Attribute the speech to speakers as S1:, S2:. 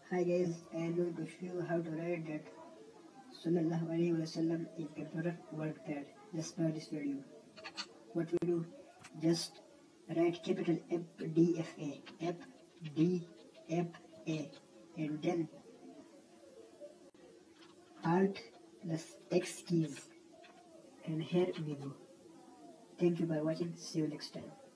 S1: Hi guys, I am going to show you how to write that Sallallahu Alaihi Wasallam in computer WordPad just now this video. What we do, just write capital FDFA, and then Alt plus X keys, and here we go. Thank you for watching, see you next time.